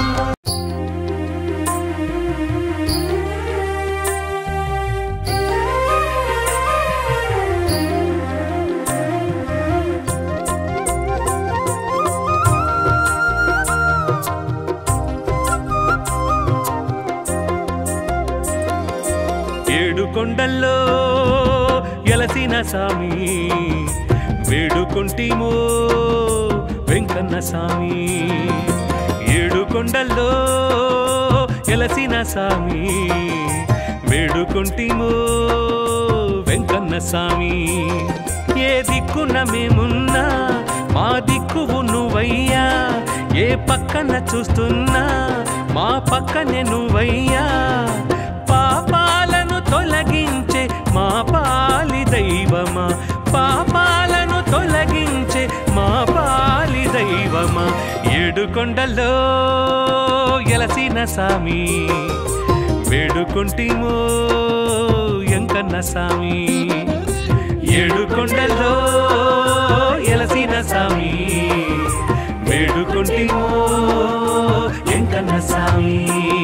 ఏడు కొండల్లో ఎలసిన సామి వేడుకుంటిమో వెంకన్న సామి ఏడు కొండల్లో ఎలసిన సామి వేడుకుంటిమో వెంకన్న సామి ఏ దిక్కున మేమున్నా మా దిక్కువు నువ్వయ్యా ఏ పక్కన చూస్తున్నా మా పక్కనే నువ్వయ్యా పాపాలను తొలగించే మా పాలి దైవమా పాపాలను తొలగించే మా పాలి దైవమా ఏడు కొండల్లో ఎలసిన సామి వేడుకుంటిమో ఎంకన్న సామి ఏడు కొండల్లో ఎలసిన సామి వేడుకుంటిమో ఎంకన్న సామి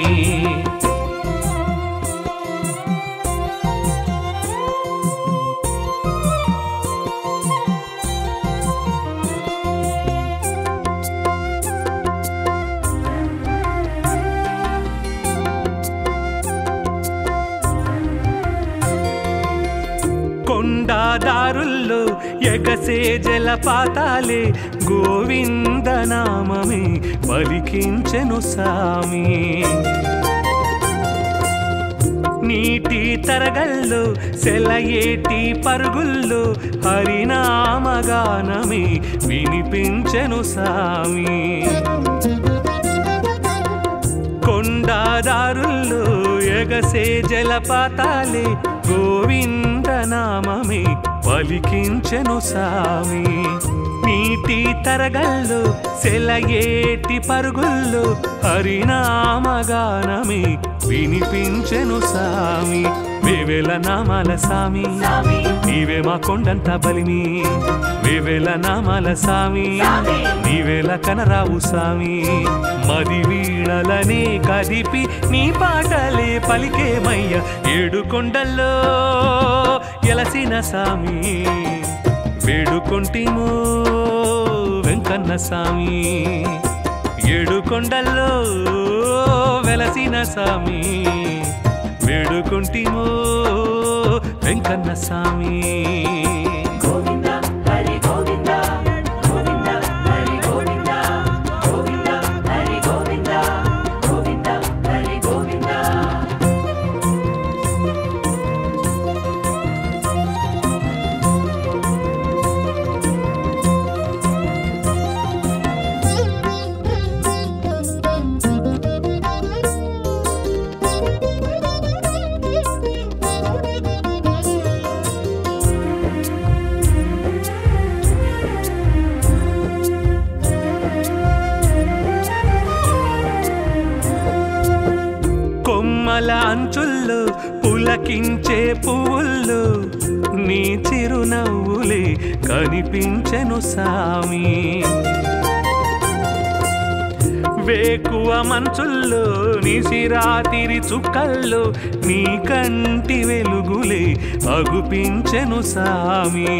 కొండాదారుల్లో ఎగసే జలపాతాలే గోవిందనామమే పలికించెను సామి నీటి తరగల్లో సెలయేటి పరుగుల్లో హరినామగానమే వినిపించెను సామి కొండాదారుల్లో ఎగసే జలపాతాలే గోవిందనామమే పలికించెను సామి నీటి తరగల్లో సెలయేటి పరుగుల్లో హరినామగానమే వినిపించెను సామి వేవేల నామాల సామి నీవే మా కొండంత బలిమి వేవేల నామాల సామి నీవేల కనరావు సామి మది వీణలనే కదిపి నీ పాటలే పలికేమయ్య ఏడు కొండల్లో ఎలసిన సామి వేడుకొంటిమో వెంకన్న సామి ఏడు కొండల్లో వెలసిన సామి వేడుకొంటిమో వెంకన్న సామి గోవింద హరి గోవింద గోవింద హరి గోవింద గోవింద హరి గోవింద గోవింద హరి గోవింద కొమ్మల అంచుల్లో పులకించే పువ్వుల్లో నీ చిరునవ్వులే కనిపించెను సామి వేకువ మంచుల్లో నిశిరాతిరి చుక్కల్లో నీ కంటి వెలుగులే అగుపించెను సామి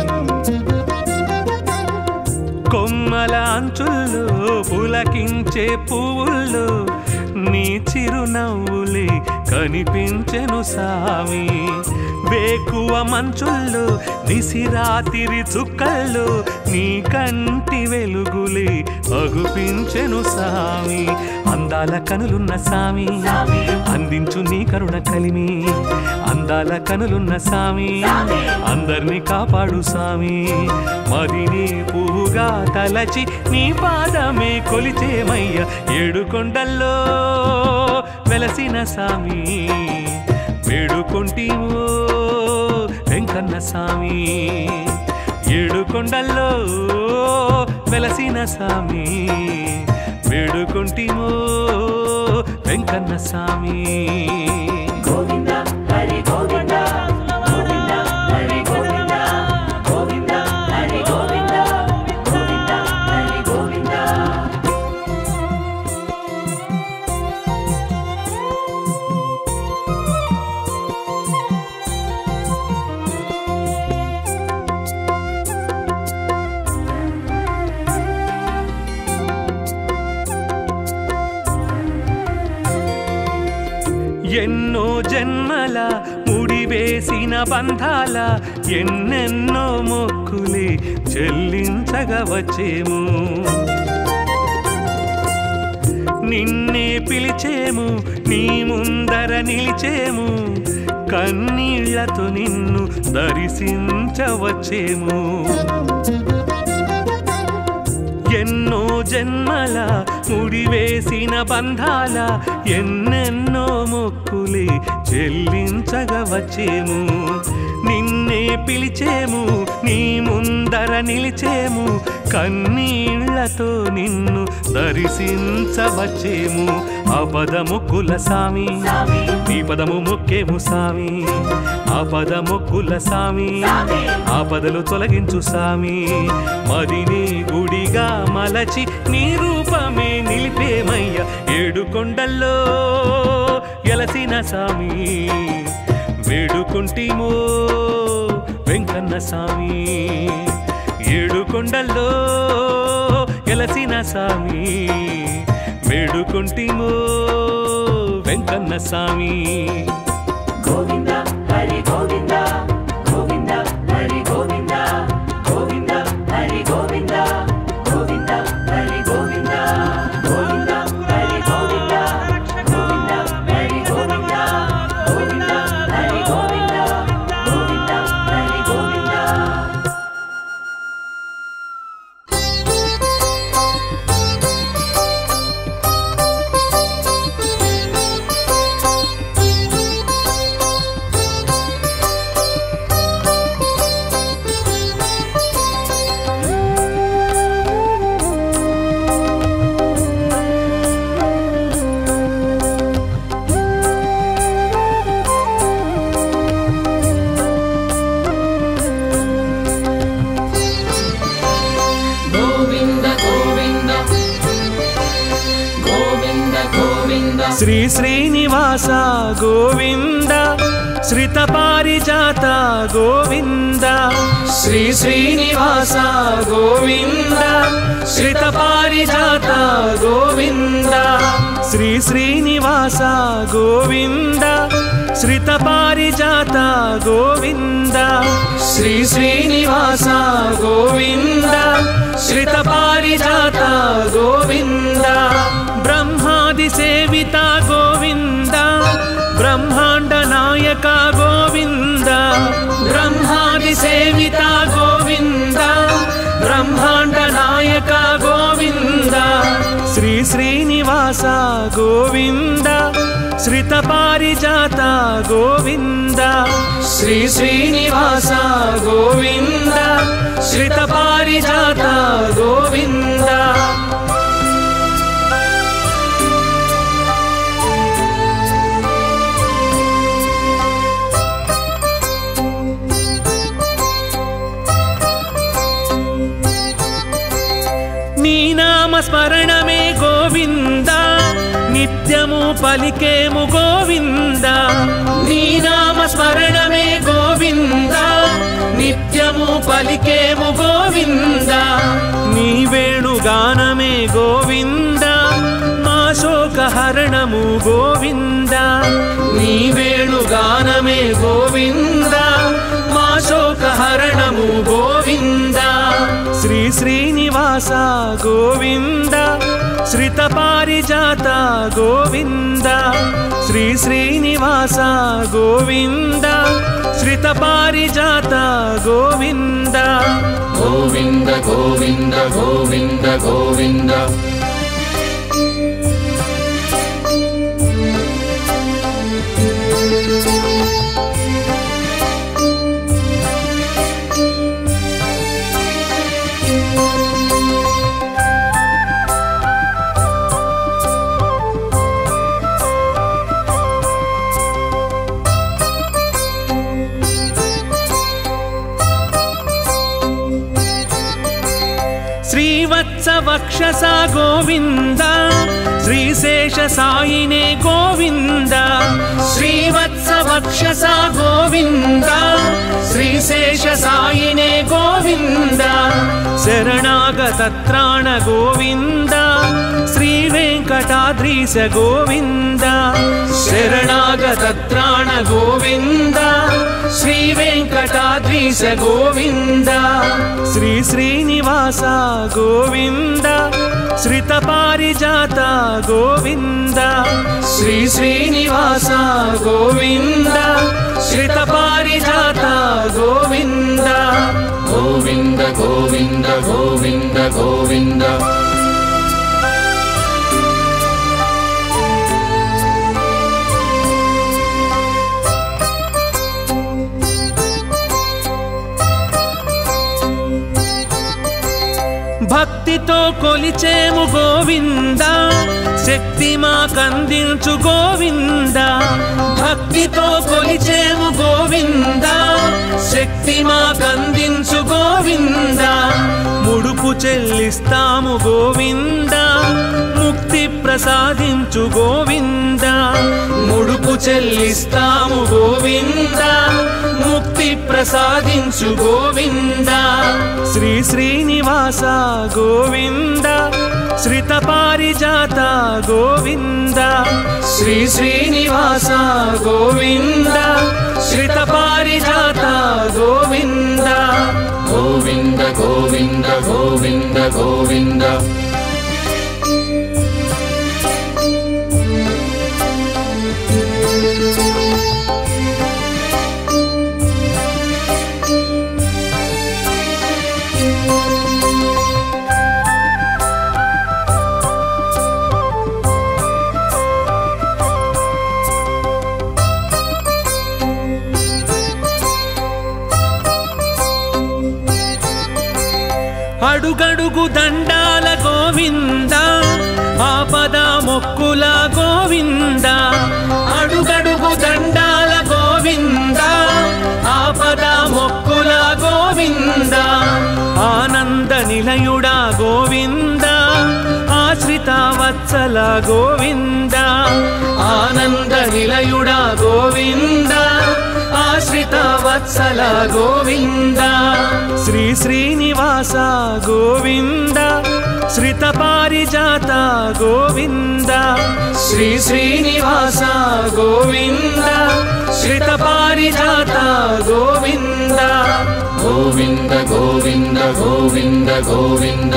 కొమ్మల అంచుల్లో పులకించే పువ్వుల్లో నీ చిరునవ్వులే కనిపించెను సామి వేకువ మంచుల్లో నిశిరాతిరి చుక్కల్లో నీ కంటి వెలుగులే అగుపించెను సామి అందాల కనులున్న సామి అందించు నీ కరుణ కలిమి అందాల కనులున్న సామి అందర్నీ కాపాడు సామి మదిని పువ్వుగా తలచి నీ పాదమే కొలిచేమయ్య ఏడు కొండల్లో వెలసిన సామి వేడుకొంటిమో వెంకన్న సామి ఏడు కొండల్లో వెలసిన సామి వేడుకొంటిమో వెంకన్న సామి గోవింద హరి గోవింద గోవింద హరి గోవింద గోవింద హరి గోవింద గోవింద హరి గోవింద ఎన్నో జన్మల ముడివేసిన బంధాల ఎన్నెన్నో మొక్కులే చెల్లించగా వచ్చేము నిన్నే పిలిచేము నీ ముందర నిలిచేము కన్నీళ్లతో నిన్ను దర్శించవచ్చేము ఎన్నో జన్మల ముడివేసిన బంధాల ఎన్నెన్నో మొక్కులే చెల్లించగా వచ్చేము నిన్నే పిలిచేము నీ ముందర నిలిచేము కన్నీళ్లతో నిన్ను దర్శించవచ్చేము ఆపద మొక్కుల సామి నీ పదము మొక్కేము సామి ఆపద మొక్కుల సామి ఆపదలు తొలగించు సామి మదిని గుడిగా మలచి నీ రూపమే నిలిపేమయ్య ఏడు కొండల్లో ఎలసిన సామి వేడుకొంటిమో వెంకన్న సామి ఏడు కొండల్లో ఎలసిన సామి వేడుకొంటిమో వెంకన్న సామి గోవింద హరి గోవింద గోవింద హరి గోవింద గోవింద హరి గోవింద గోవింద హరి గోవింద గోవింద హరి గోవింద గోవింద హరి గోవింద గోవింద హరి గోవింద గోవింద హరి గోవింద శ్రీ శ్రీనివాస గోవింద శ్రిత పారిజాత గోవింద శ్రీ శ్రీనివాస గోవింద శ్రిత పారిజాత గోవింద శ్రీ శ్రీనివాస గోవింద శ్రిత పారిజాత గోవింద శ్రీ శ్రీనివాస గోవింద శ్రిత పారిజాత గోవింద బ్రహ్మాది సేవిత గోవింద బ్రహ్మాండ నాయక గోవింద బ్రహ్మాది సేవిత గోవింద బ్రహ్మాండ నాయక గోవింద శ్రీ శ్రీనివాస గోవింద శ్రిత పారిజాత గోవింద శ్రీ శ్రీనివాస గోవింద శ్రిత పారిజాత గోవింద నీ నామ స్మరణమే గోవింద నిత్యము పలికేము గోవింద నీ నామ స్మరణమే గోవింద నిత్యము పలికేము గోవింద నీ వేణుగానమే గోవింద మా శోకహరణము గోవింద నీ వేణుగానమే గోవింద మా శోకహరణము గోవింద శ్రీ శ్రీనివాస గోవింద శ్రిత పారిజాత గోవింద శ్రీ శ్రీనివాస గోవింద శ్రిత పారిజాత గోవింద గోవింద గోవింద గోవింద గోవింద శ్రీవత్స వక్షస గోవింద శ్రీశేష సాయినే గోవింద శ్రీవత్స వక్షస గోవింద శ్రీశేష సాయినే గోవింద శరణాగత త్రాణ గోవింద శ్రీ వెంకటాద్రీశ గోవింద శరణాగత త్రాణ గోవింద శ్రీ వెంకటాద్రీశ గోవింద శ్రీ శ్రీనివాస గోవింద శ్రిత పారిజాత గోవింద శ్రీ శ్రీనివాస గోవింద శ్రిత పారిజాత గోవింద గోవింద గోవింద గోవింద గోవింద భక్తితో కొలిచేము గోవింద శక్తి మాకందించు గోవింద భక్తితో కొలిచేము గోవింద శక్తి మాకందించు గోవింద ముడుపు చెల్లిస్తాము గోవింద ముక్తి ప్రసాదించు గోవింద ముడుపు చెల్లిస్తాము గోవింద ముక్తి ప్రసాదించు గోవింద శ్రీ శ్రీనివాస గోవింద శ్రిత పారిజాత గోవింద శ్రీ శ్రీనివాస గోవింద శ్రిత పారిజాత గోవింద గోవింద గోవింద గోవింద గోవింద అడుగడుగు దండాల గోవింద ఆపద మొక్కుల గోవింద అడుగడుగు దండాల గోవింద ఆపద మొక్కుల గోవింద ఆనంద నిలయుడా గోవింద ఆశ్రిత వత్సల గోవింద నిలయుడా గోవింద ఆశ్రిత వత్సల గోవింద శ్రీ శ్రీనివాస గోవింద శ్రిత పారిజాత గోవింద శ్రీ శ్రీనివాస గోవింద శ్రిత పారిజాత గోవింద గోవింద గోవింద గోవింద గోవింద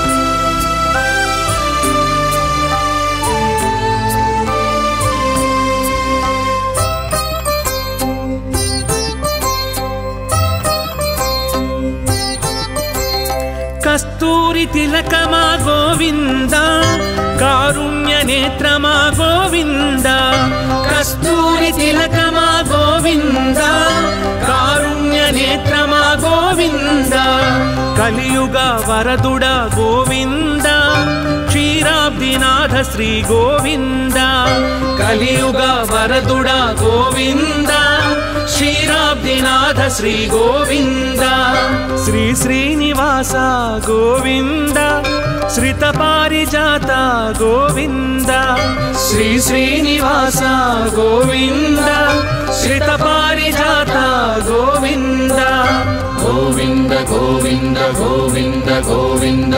కస్తూరి తిలకమా గోవింద కారుణ్య నేత్రమా గోవింద కస్తూరి తిలకమా గోవింద కారుణ్య నేత్రమా గోవింద కలియుగ వరదుడ గోవింద క్షీరాబ్దినాథ శ్రీ గోవింద కలియుగ వరదుడ గోవింద క్షీరాబ్దినాథ శ్రీ గోవింద శ్రీ శ్రీనివాస గోవింద శ్రిత పారిజాత గోవింద శ్రీ శ్రీనివాస గోవింద శ్రిత పారిజాత గోవింద గోవింద గోవింద గోవింద గోవింద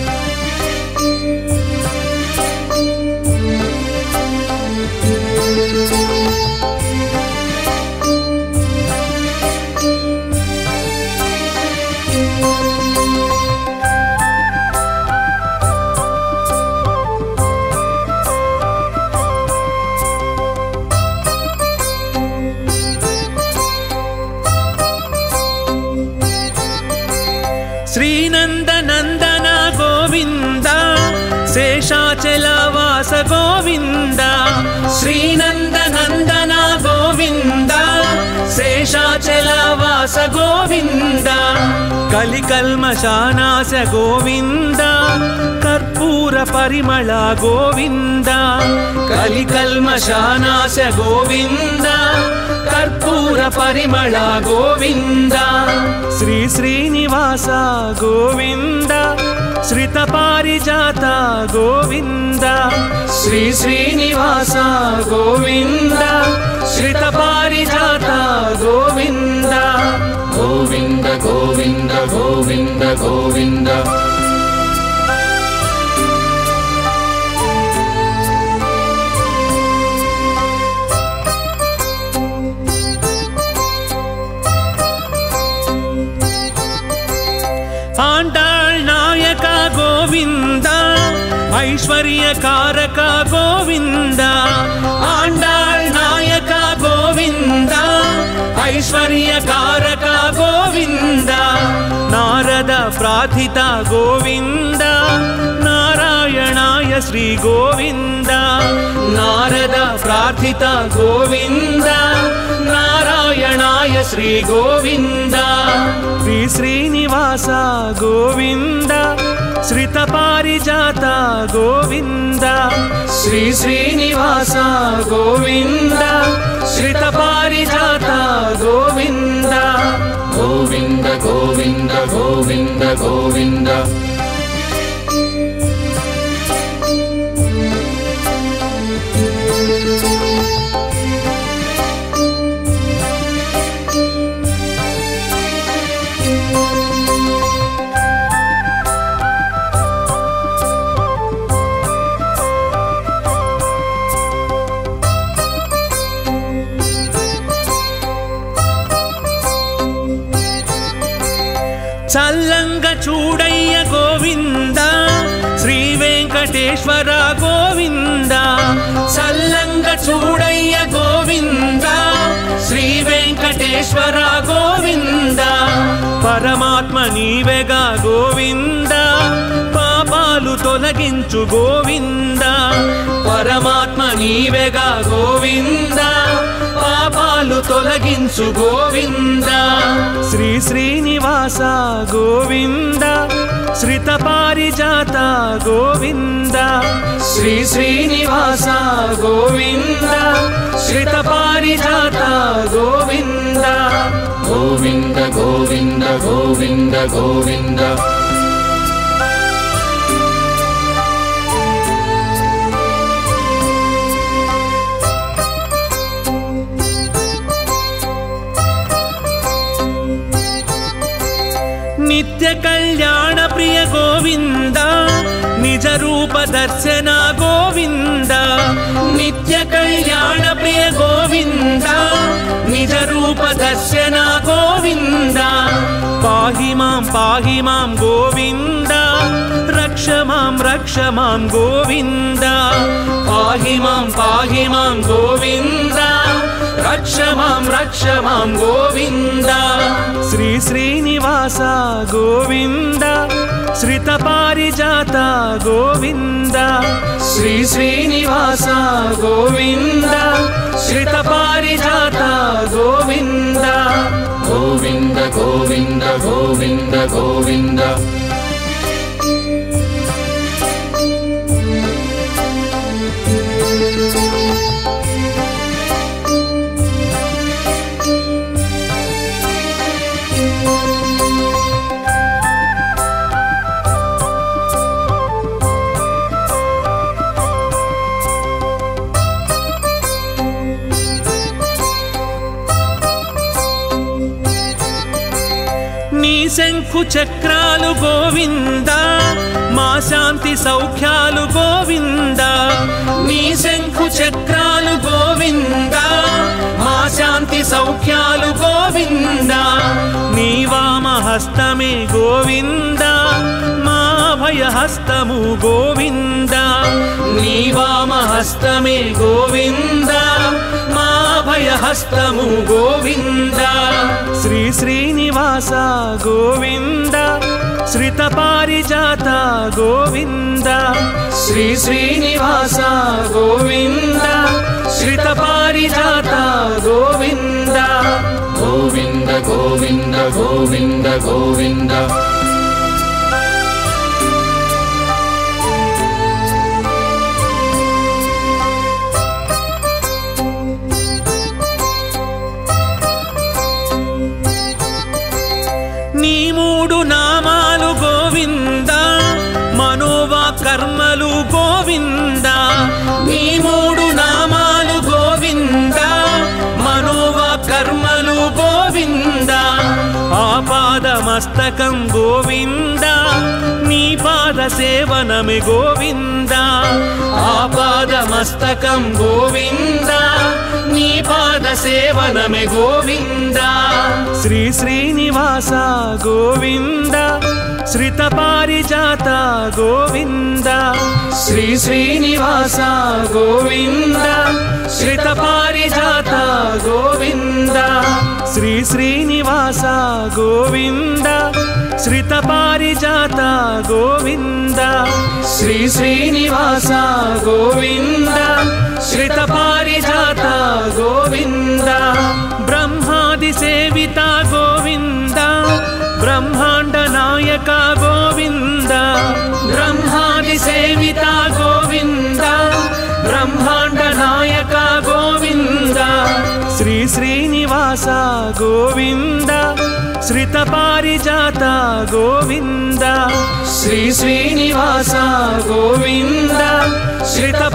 శ్రీనందనందన గోవింద శేషాచలవాస గోవింద శ్రీనందనందన గోవింద శేషాచలవాస గోవింద కలికల్మషానాశ గోవింద కర్పూర పరిమళ గోవింద కలికల్మషానాశ గోవింద కర్పూర పరిమళ గోవింద శ్రీ శ్రీనివాస గోవింద శ్రిత పారిజాత గోవింద శ్రీ శ్రీనివాస గోవింద శ్రిత పారిజాత గోవింద గోవింద గోవింద గోవింద గోవింద ఆండాళ్ నాయక గోవింద ఐశ్వర్య కారక గోవింద ఆండాళ్ నాయక గోవింద ఐశ్వర్య కారక గోవింద నారద ప్రార్థిత గోవింద నారాయణాయ శ్రీ గోవింద నారద ప్రార్థిత గోవింద నారాయణాయ శ్రీ గోవింద శ్రీ శ్రీనివాస గోవింద శ్రిత పారిజాత గోవింద శ్రీ శ్రీనివాస గోవింద శ్రిత పారిజాత గోవింద గోవింద గోవింద గోవింద గోవింద చల్లంగ చూడయ్య గోవింద శ్రీ వెంకటేశ్వర గోవింద చల్లంగ చూడయ్య గోవింద శ్రీ వెంకటేశ్వర గోవింద పరమాత్మ నీవెగా గోవింద పాపాలు తొలగించు గోవింద పరమాత్మ నీవెగా గోవింద పాపాలు తొలగించు గోవింద శ్రీ శ్రీనివాస గోవింద శ్రిత పారిజాత గోవింద శ్రీ శ్రీనివాస గోవింద శ్రిత పారిజాత గోవింద గోవింద గోవింద గోవింద గోవింద నిత్య కళ్యాణ ప్రియ గోవింద నిజ రూప దర్శన గోవింద నిత్య కళ్యాణ ప్రియ గోవింద నిజ రూప దర్శన గోవింద పాహి మాం పాహి మాం గోవింద రక్ష మాం రక్ష మాం గోవింద పాహి మాం పాహి మాం గోవింద రక్ష మాం రక్ష మాం గోవింద శ్రీ శ్రీనివాస గోవింద శ్రిత పారిజాత గోవింద శ్రీ శ్రీనివాస గోవింద శ్రిత పారిజాత గోవింద గోవింద గోవింద గోవింద గోవింద శంఖు చక్రాలు గోవింద మా శాంతి సౌఖ్యాలు గోవింద నీ శంఖు చక్రాలు గోవింద మా శాంతి సౌఖ్యాలు గోవింద నీ వామ హస్తమే గోవింద మా భయ హస్తము గోవింద నీ వామ హస్తమే గోవింద మా భయ హస్తము గోవింద శ్రీ శ్రీనివాస గోవింద శ్రిత పారిజాత గోవింద శ్రీ శ్రీనివాస గోవింద శ్రిత పారిజాత గోవింద గోవింద గోవింద గోవింద గోవింద నీ మూడు నామాలు గోవింద మనోవా కర్మలు గోవింద నీ మూడు నామాలు గోవింద మనోవా కర్మలు గోవింద ఆపాద మస్తకం గోవింద నీ పాద సేవనమే గోవింద ఆపాద మస్తకం గోవింద నీ పాద సేవనమే గోవింద శ్రీ శ్రీనివాస గోవింద శ్రిత పారిజాత గోవింద శ్రీ శ్రీనివాస గోవింద శ్రిత పారిజాత గోవింద శ్రీ శ్రీనివాస గోవింద శ్రిత పారిజాత గోవింద శ్రీ శ్రీనివాస గోవింద శ్రిత పారిజాత గోవింద బ్రహ్మాది సేవిత గోవింద బ్రహ్మాండ నాయక గోవింద బ్రహ్మాది సేవిత గోవింద బ్రహ్మాండ నాయక గోవింద శ్రీ శ్రీనివాస గోవింద శ్రిత పారిజాత గోవింద శ్రీ శ్రీనివాస గోవింద శ్రిత